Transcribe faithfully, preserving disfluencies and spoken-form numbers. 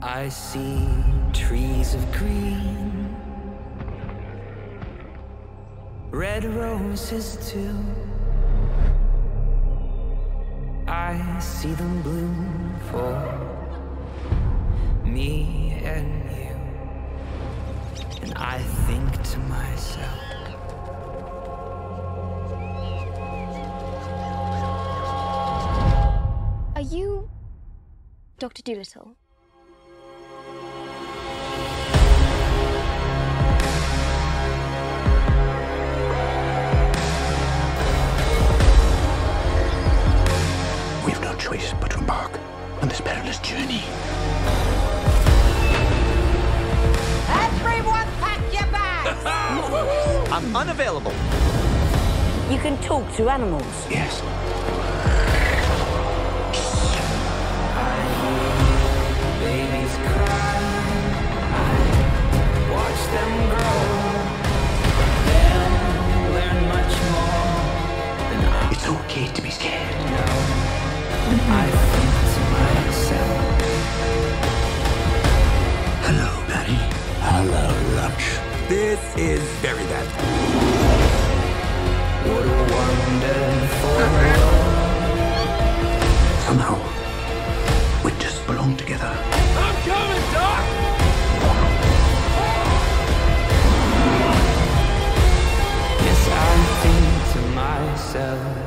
I see trees of green, red roses too. I see them bloom for me and you, and I think to myself, are you Doctor Dolittle? We've no choice but to embark on this perilous journey. Everyone pack your bags! I'm unavailable. You can talk to animals. Yes. babies cry, I watch them grow, they'll learn much more than I It's okay to be scared. know. I think to myself, Hello, Patty. Hello, lunch. This is very bad. what a wonderful world. Somehow, we just belong together. I'm coming, Doc! Yes, I think to myself,